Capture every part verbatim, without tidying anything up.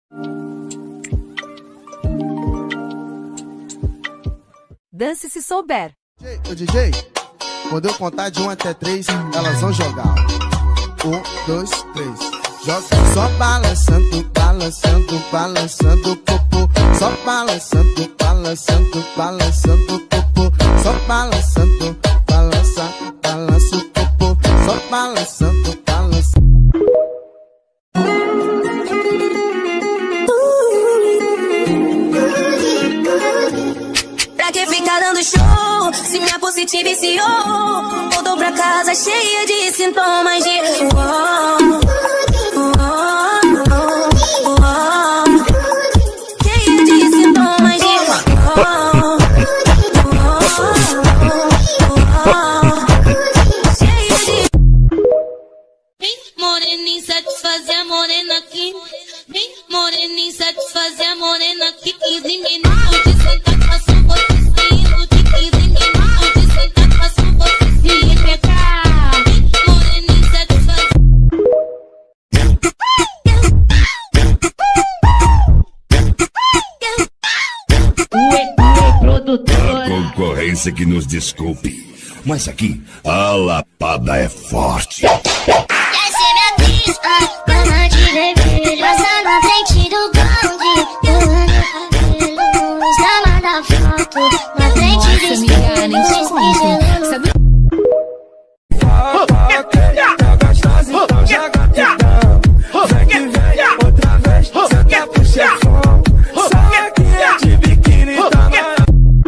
Dance se souber. Ô D J, quando eu contar de um até três, elas vão jogar. Um, dois, três. Joga só balançando, balançando, balançando o popô. Só balançando, balançando, balançando o popô. Só balançando, balança, balança o popô. Só balançando, balança. Pra que ficar dando show? Se minha positiva viciou, voltou pra casa cheia de sintomas de uou, uou, uou, uou. Cheia de sintomas de uou, uou, uou. Cheia de... Vem moreninha satisfazer a morena aqui. Vem moreninha satisfazer a morena aqui. quinze minutos de sentar. A concorrência que nos desculpe, mas aqui a lapada é forte. Quer ser minha atriz, ah, cama de vermelho, passando na frente do bonde, pulando cabelo, estava da foto, na frente do espelho, espelho. Sabe? Tá gostosa, então joga tentão. Vem que vem, outra vez, você quer pro chefão. Sai aqui de biquíni, tá na...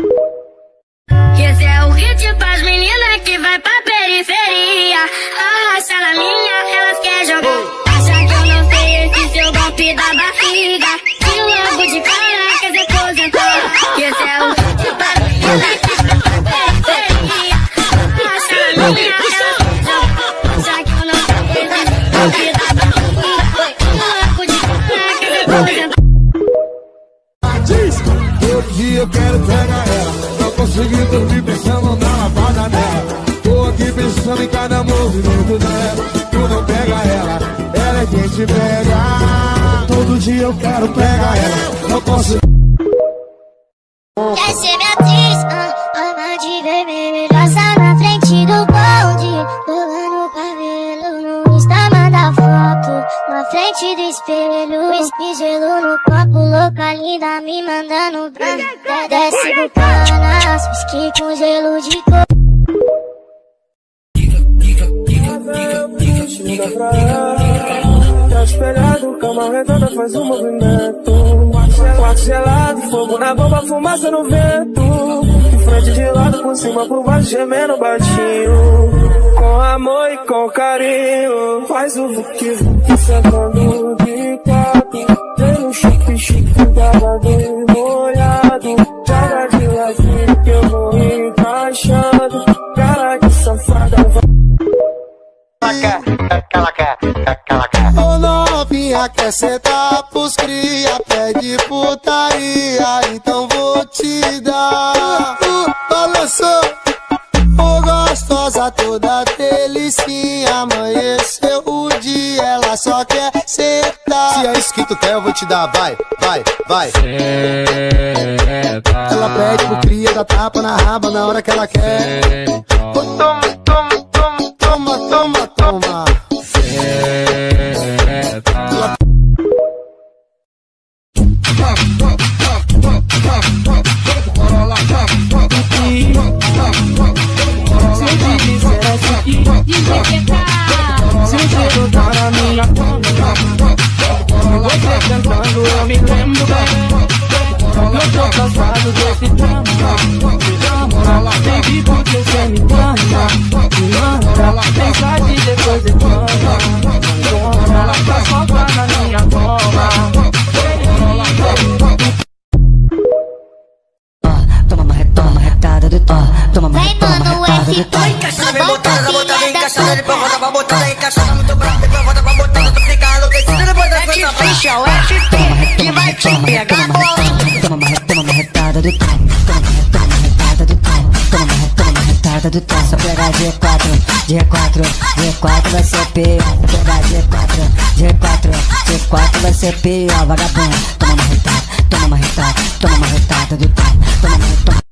Esse é o hit pras meninas que vai pra periferia. Arrasta na minha, elas querem jogar. Acha que eu não sei esse seu golpe da barriga. E logo de cara quer se aposentar. Esse é o hit pras meninas que vai pra periferia. Arrasta na minha, elas querem jogar. Acha que eu não sei esse seu golpe da barriga. E logo de cara quer se aposentar. Todo dia eu quero pegar ela. Não consegui dormir pensando na lavada dela. Tô aqui pensando em cada movimento dela. Tu não pega ela, ela é quem te pega. Todo dia eu quero pegar ela. Não posso. Quer ser minha atriz, ah, ama de vermelho, passa na frente do bonde, pulando o cabelo, no Insta manda foto, na frente do espelho, espigelo no copo, louca linda me mandando branco, desce do Paraná, whisky com gelo de coco. Tá espelhado, cama redonda faz um movimento. Quarto gelado, fogo na bomba, fumaça no vento. De frente de lado, por cima, por baixo, gemendo baixinho. Com amor e com carinho. Faz o vuki vuki, sentando de quatro. Tem um chique chique, babado molhado. Joga de ladinho que eu vou encaixando. Cara de safada, vai. Ela quer, ela quer. Ô novinha, quer sentar pros cria, pede putaria, então vou te dar. Uh, balançou, ô gostosa, toda delicinha, amanheceu o dia, ela só quer sentar. Se é isso que tu quer, eu vou te dar, vai, vai, vai. Ela pede pro cria, dá tapa na raba na hora que ela quer. Oh, toma, toma, toma, toma, toma, toma. Se você tocar na minha conta, você cantando eu me lembro bem. Eu tô cansado desse drama. Baby, porque você me ama. Me manda mensagem depois de manda. Tá solta na minha bola. Toma uma retoma, uma retada do tó. Toma uma retoma, uma retada do tó. Vem botada, botada encaixada, depois volta pra botada encaixada, muito brava, depois volta pra botada, tu fica enlouquecida, depois da coisa pra Official F P, que vai te pegar bola. Toma uma retoma, uma retada do tó. Toma uma retoma, uma retada do tó. Toma uma retoma, uma retada retada do tom. Só pegar G quatro, G quatro, G quatro vai ser pior. Pegar G quatro, G quatro, G quatro vai ser pior. Vagabundo, toma uma retada, toma uma retada, toma uma retada do tom. Toma uma retada.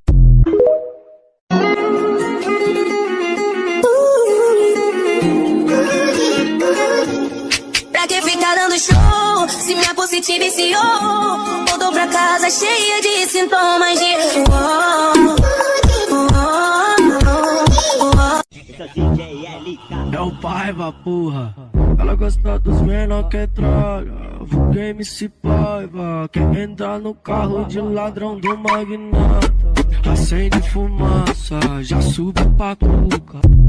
Pra que ficar dando show, se minha pussy te viciou? Voltou pra casa cheia de sintomas de uou, uou, uou. É o Paiva, porra. Ela gosta dos menor que droga. O game se Paiva. Quer entrar no carro de ladrão do magnata. Acende fumaça, já sube pra cuca.